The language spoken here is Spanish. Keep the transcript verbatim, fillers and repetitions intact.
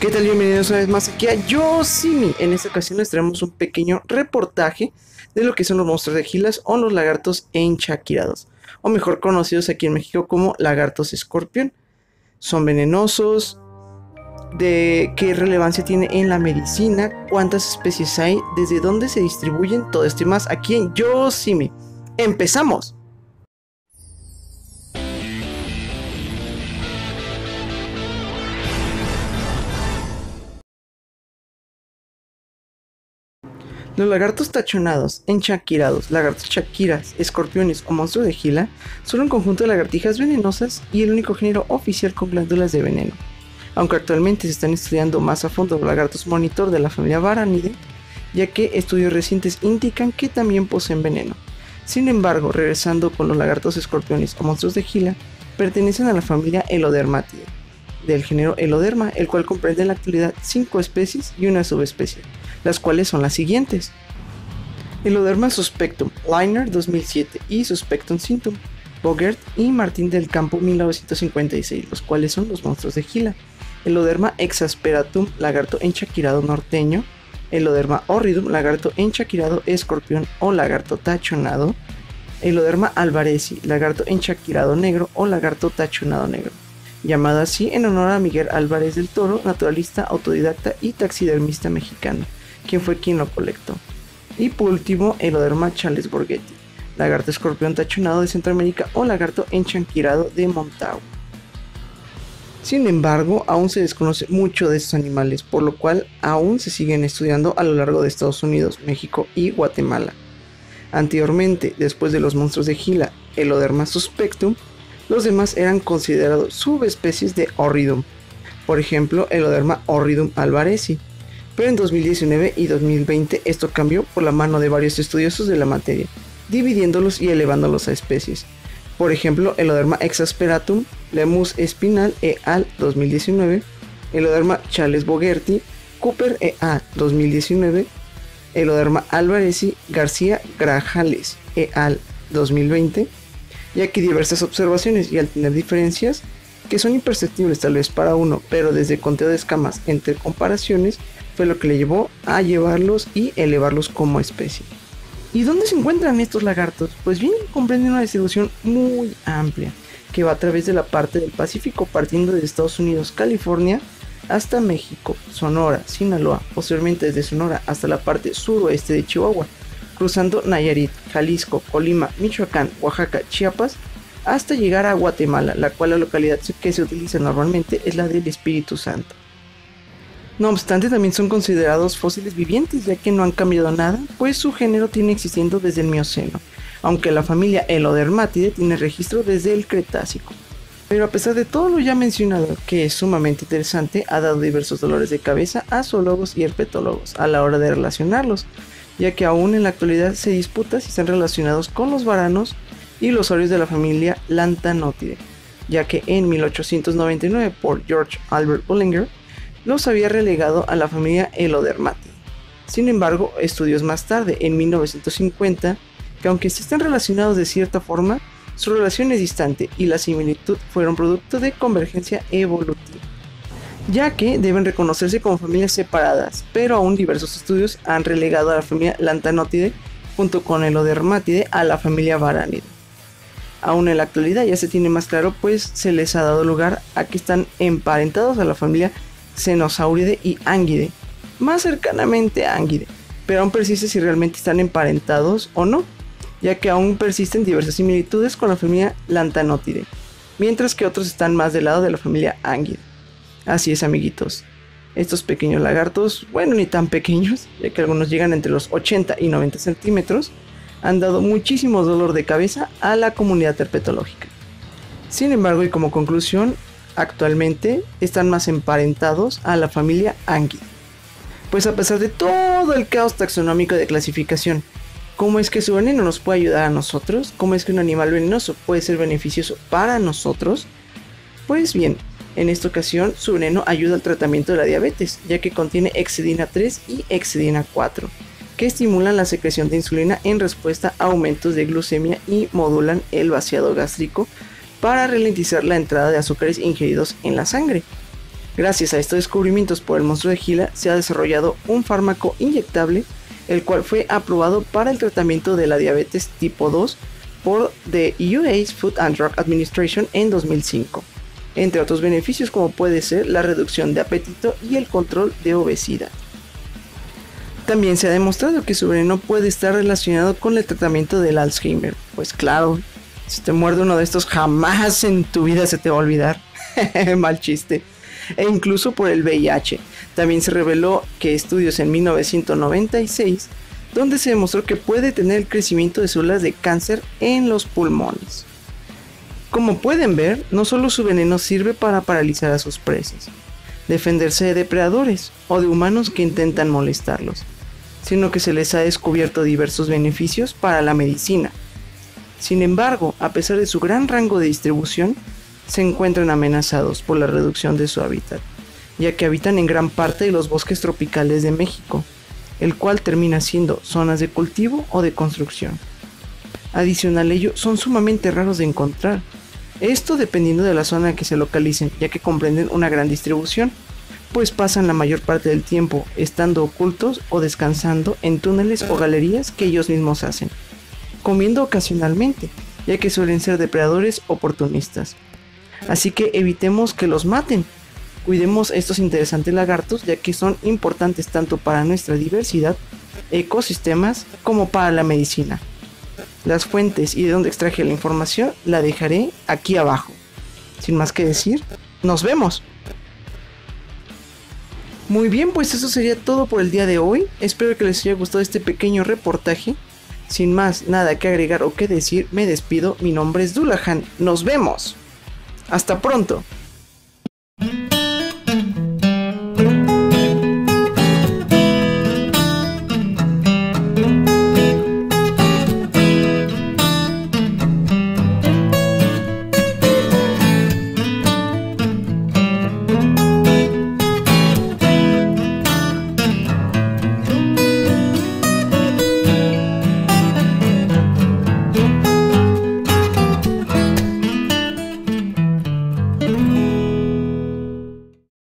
¿Qué tal? Bienvenidos una vez más aquí a Yosemite. En esta ocasión les traemos un pequeño reportaje de lo que son los monstruos de Gilas o los lagartos enchaquirados, o mejor conocidos aquí en México como lagartos escorpión. Son venenosos, de qué relevancia tiene en la medicina, cuántas especies hay, desde dónde se distribuyen, todo esto y más aquí en Yosemite. ¡Empezamos! Los lagartos tachonados, enchaquirados, lagartos chaquiras, escorpiones o monstruos de Gila son un conjunto de lagartijas venenosas y el único género oficial con glándulas de veneno. Aunque actualmente se están estudiando más a fondo los lagartos monitor de la familia Varanidae, ya que estudios recientes indican que también poseen veneno. Sin embargo, regresando con los lagartos escorpiones o monstruos de Gila, pertenecen a la familia Elodermatidae, del género Eloderma, el cual comprende en la actualidad cinco especies y una subespecie, las cuales son las siguientes: Eloderma suspectum, Liner dos mil siete y Suspectum cintum, Bogert y Martín del Campo mil novecientos cincuenta y seis, los cuales son los monstruos de Gila. Eloderma exasperatum, lagarto enchaquirado norteño. Eloderma horridum, lagarto enchaquirado escorpión o lagarto tachonado. Eloderma alvarezi, lagarto enchaquirado negro o lagarto tachonado negro, llamado así en honor a Miguel Álvarez del Toro, naturalista, autodidacta y taxidermista mexicano, quien fue quien lo colectó. Y por último, Eloderma Charles Borghetti, lagarto escorpión tachonado de Centroamérica o lagarto enchaquirado de Montagu. Sin embargo, aún se desconoce mucho de estos animales, por lo cual aún se siguen estudiando a lo largo de Estados Unidos, México y Guatemala. Anteriormente, después de los monstruos de Gila, Eloderma suspectum, los demás eran considerados subespecies de Horridum, por ejemplo Eloderma horridum alvarezi, pero en dos mil diecinueve y dos mil veinte esto cambió por la mano de varios estudiosos de la materia, dividiéndolos y elevándolos a especies. Por ejemplo, Eloderma exasperatum, Lemus Espinal et al. dos mil diecinueve, Eloderma Charles Bogerti, Cooper et al. dos mil diecinueve, Eloderma alvarezi, García Grajales et al. dos mil veinte, ya que diversas observaciones y al tener diferencias que son imperceptibles tal vez para uno, pero desde conteo de escamas entre comparaciones fue lo que le llevó a llevarlos y elevarlos como especie. ¿Y dónde se encuentran estos lagartos? Pues bien, comprenden una distribución muy amplia que va a través de la parte del Pacífico, partiendo de Estados Unidos, California, hasta México, Sonora, Sinaloa, posteriormente desde Sonora hasta la parte suroeste de Chihuahua, cruzando Nayarit, Jalisco, Colima, Michoacán, Oaxaca, Chiapas, hasta llegar a Guatemala, la cual la localidad que se utiliza normalmente es la del Espíritu Santo. No obstante, también son considerados fósiles vivientes, ya que no han cambiado nada, pues su género tiene existiendo desde el Mioceno, aunque la familia Elodermatidae tiene registro desde el Cretácico. Pero a pesar de todo lo ya mencionado, que es sumamente interesante, ha dado diversos dolores de cabeza a zoólogos y herpetólogos a la hora de relacionarlos, ya que aún en la actualidad se disputa si están relacionados con los varanos y los saurios de la familia Lantanotidae, ya que en mil ochocientos noventa y nueve por George Albert Bullinger los había relegado a la familia Elodermatidae. Sin embargo, estudios más tarde, en mil novecientos cincuenta, que aunque sí están relacionados de cierta forma, su relación es distante y la similitud fueron producto de convergencia evolutiva, ya que deben reconocerse como familias separadas, pero aún diversos estudios han relegado a la familia Lantanotidae junto con Elodermatidae a la familia Varanidae. Aún en la actualidad ya se tiene más claro, pues se les ha dado lugar a que están emparentados a la familia Cenosauridae y Anguidae, más cercanamente a Anguidae, pero aún persiste si realmente están emparentados o no, ya que aún persisten diversas similitudes con la familia Lantanotidae, mientras que otros están más del lado de la familia Anguidae. Así es, amiguitos, estos pequeños lagartos, bueno, ni tan pequeños, ya que algunos llegan entre los ochenta y noventa centímetros, han dado muchísimo dolor de cabeza a la comunidad herpetológica. Sin embargo, y como conclusión, actualmente están más emparentados a la familia Anguidae. Pues a pesar de todo el caos taxonómico de clasificación, ¿cómo es que su veneno nos puede ayudar a nosotros? ¿Cómo es que un animal venenoso puede ser beneficioso para nosotros? Pues bien, en esta ocasión su veneno ayuda al tratamiento de la diabetes, ya que contiene hexidina tres y hexidina cuatro, que estimulan la secreción de insulina en respuesta a aumentos de glucemia y modulan el vaciado gástrico para ralentizar la entrada de azúcares ingeridos en la sangre. Gracias a estos descubrimientos por el monstruo de Gila se ha desarrollado un fármaco inyectable, el cual fue aprobado para el tratamiento de la diabetes tipo dos por the U S Food and Drug Administration en dos mil cinco, entre otros beneficios como puede ser la reducción de apetito y el control de obesidad. También se ha demostrado que su veneno puede estar relacionado con el tratamiento del Alzheimer. Pues claro, si te muerde uno de estos jamás en tu vida se te va a olvidar. Mal chiste. E incluso por el V I H. También se reveló que estudios en mil novecientos noventa y seis, donde se demostró que puede tener el crecimiento de células de cáncer en los pulmones. Como pueden ver, no solo su veneno sirve para paralizar a sus presas, defenderse de depredadores o de humanos que intentan molestarlos, sino que se les ha descubierto diversos beneficios para la medicina. Sin embargo, a pesar de su gran rango de distribución, se encuentran amenazados por la reducción de su hábitat, ya que habitan en gran parte de los bosques tropicales de México, el cual termina siendo zonas de cultivo o de construcción. Adicional a ello, son sumamente raros de encontrar, esto dependiendo de la zona en que se localicen, ya que comprenden una gran distribución, pues pasan la mayor parte del tiempo estando ocultos o descansando en túneles o galerías que ellos mismos hacen, comiendo ocasionalmente, ya que suelen ser depredadores oportunistas. Así que evitemos que los maten. Cuidemos estos interesantes lagartos, ya que son importantes tanto para nuestra diversidad, ecosistemas, como para la medicina. Las fuentes y de dónde extraje la información la dejaré aquí abajo. Sin más que decir, ¡nos vemos! Muy bien, pues eso sería todo por el día de hoy. Espero que les haya gustado este pequeño reportaje. Sin más nada que agregar o que decir, me despido. Mi nombre es Dullahan. ¡Nos vemos! ¡Hasta pronto!